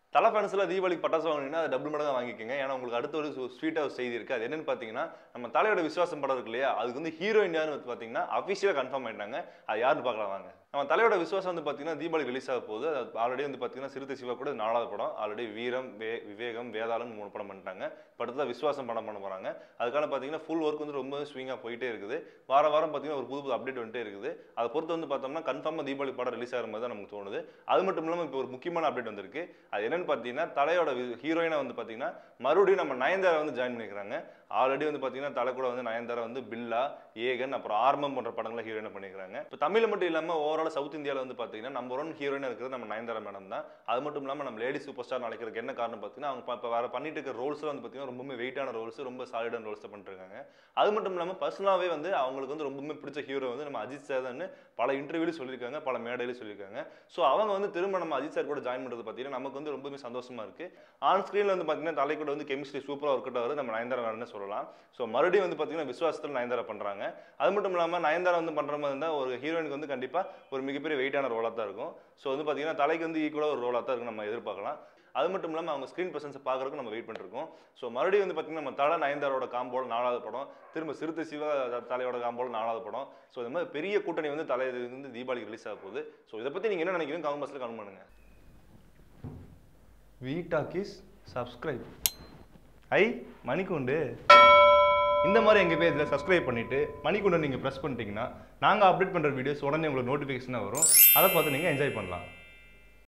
தல ஃபேன்ஸ்ல தீபாவளிக்கு பட்டாசு வாங்குனீங்கன்னா அது டபுள் மடங்கா வாங்கிக்கோங்க. ஏன்னா உங்களுக்கு அடுத்த ஒரு ஸ்வீட்டா ஒரு செய்தி இருக்கு. அது என்னன்னு பாத்தீங்கன்னா நம்ம தலையோட விசுவாசம் படம் இருக்கு இல்லையா, அதுக்கு வந்து ஹீரோயின் யாருன்னு வந்து பாத்தீங்கன்னா அபிஷியலா கன்ஃபார்ம் ஆயிட்டாங்க. அது யாருன்னு பார்க்கலாம் வாங்க. நம்ம தலையோட விசுவாசம் வந்து பாத்தீங்கன்னா தீபாவளி ரிலீஸ் ஆக போகுது. ஆல்ரெடி வந்து பாத்தீங்கன்னா சிறுத்தை சிவா கூட 4வது படம். ஆல்ரெடி வீரம், விவேகம், வேதாளம் 3 படம் பண்ணிட்டாங்க. அடுத்ததா விசுவாசம் படம் பண்ண போறாங்க. அதுக்கான பாத்தீங்கன்னா ஃபுல் ஒர்க் வந்து ரொம்ப ஸ்விங்கா போயிட்டே இருக்குது. வாரம் பாத்தீங்கன்னா ஒரு புது அப்டேட் வந்துட்டே இருக்குது. அதை பொறுத்து வந்து பார்த்தோம்னா கன்ஃபார்மா தீபாவளி படம் ரிலீஸ் ஆகிற மாதிரி தான் நமக்கு தோணுது. அது மட்டும் இல்லாமல் இப்போ ஒரு முக்கியமான அப்டேட் வந்திருக்கு. அது என்னன்னு பார்த்தீங்கன்னா தலையோட ஹீரோயினா வந்து பார்த்தீங்கன்னா மறுபடியும் நம்ம நயன்தாரா வந்து ஜாயின் பண்ணிக்கிறாங்க. ஆல்ரெடி வந்து பார்த்தீங்கன்னா தலை கூட வந்து நயன்தாரா வந்து பில்லா, ஏகன், அப்புறம் ஆர்மம் போன்ற படங்களை ஹீரோயினா பண்ணிக்கிறாங்க. இப்போ தமிழ் மட்டும் இல்லாமல் ஓவரால் சவுத் இந்தியாவில் வந்து பார்த்தீங்கன்னா நம்பர் 1 ஹீரோயினா இருக்கிறது நம்ம நயன்தாரா மேடம் தான். அது மட்டும் இல்லாமல் நம்ம லேடி சூப்பர் ஸ்டார் அழைக்கிறதுக்கு என்ன காரணம் பார்த்தீங்கன்னா அவங்க இப்போ வேற பண்ணிட்டு இருக்கிற ரோல்ஸ் வந்து பார்த்தீங்கன்னா ரொம்பவே வெயிட்டான ரோல்ஸ், ரொம்ப சாலிடான ரோல்ஸ் பண்ணிட்டு இருக்காங்க. அது மட்டும் இல்லாமல் பர்சனலாகவே வந்து அவங்களுக்கு வந்து ரொம்பவே பிடிச்ச ஹீரோ வந்து நம்ம அஜித் சார் தான் பல இன்டர்வியூலையும் சொல்லியிருக்காங்க, பல மேடையிலையும் சொல்லியிருக்காங்க. ஸோ அவங்க வந்து திரும்ப நம்ம அஜித் சார் கூட ஜாயின் பண்ணுறது பார்த்தீங்கன்னா நமக்கு வந்து ரொம்பவே சந்தோஷமா இருக்கு. ஆன் ஸ்க்ரீனில் வந்து பார்த்தீங்கன்னா தலை கூட வந்து கெமிஸ்ட்ரி சூப்பராக ஒர்க் அவுட் ஆகுது நம்ம நயன்தாரா மேடம்னு சொல்லலாம். ஸோ மறுபடியும் வந்து பார்த்தீங்கன்னா விசுவாசத்தில் நயன்தாரா பண்ணுறாங்க. அது மட்டும் இல்லாமல் நயன்தாரா வந்து பண்ணுற மாதிரி இருந்தால் ஒரு ஹீரோயினுக்கு வந்து கண்டிப்பாக ஒரு மிகப்பெரிய வெயிட்டான ரோலாக தான் இருக்கும். ஸோ வந்து பார்த்தீங்கன்னா தலைக்கு வந்து ஈக்குவலாக ஒரு ரோலாக தான் இருக்கும் நம்ம எதிர்பார்க்கலாம். அது மட்டும் இல்லாமல் அவங்க ஸ்க்ரீன் பிரசன்ஸை பார்க்கறதுக்கு நம்ம வெயிட் பண்ணிருக்கோம். ஸோ மறுபடியும் வந்து பார்த்தீங்கன்னா நம்ம தலை நயன்தாரோட காம்போல 4வது படம், திரும்ப சிறுத்தை சிவா தலையோட காம்போல 4வது படம். ஸோ இந்த மாதிரி பெரிய கூட்டணி வந்து தலை வந்து தீபாவளிக்கு ரிலீஸ் ஆக போகுது. ஸோ இதை பற்றி நீங்கள் என்ன நினைக்கிறீங்க கமெண்ட் பாக்ஸில் கமெண்ட் பண்ணுங்க. வீடாக்கிஸ் சப்ஸ்கிரைப் மணிக்குண்டு இந்த மாதிரி எங்கள் பேஜில் சப்ஸ்கிரைப் பண்ணிவிட்டு மணிக்குண்டை நீங்கள் ப்ரெஸ் பண்ணிட்டீங்கன்னா நாங்கள் அப்டேட் பண்ணுற வீடியோஸ் உடனே உங்களுக்கு நோட்டிஃபிகேஷனாக வரும். அதை பார்த்து நீங்கள் என்ஜாய் பண்ணலாம்.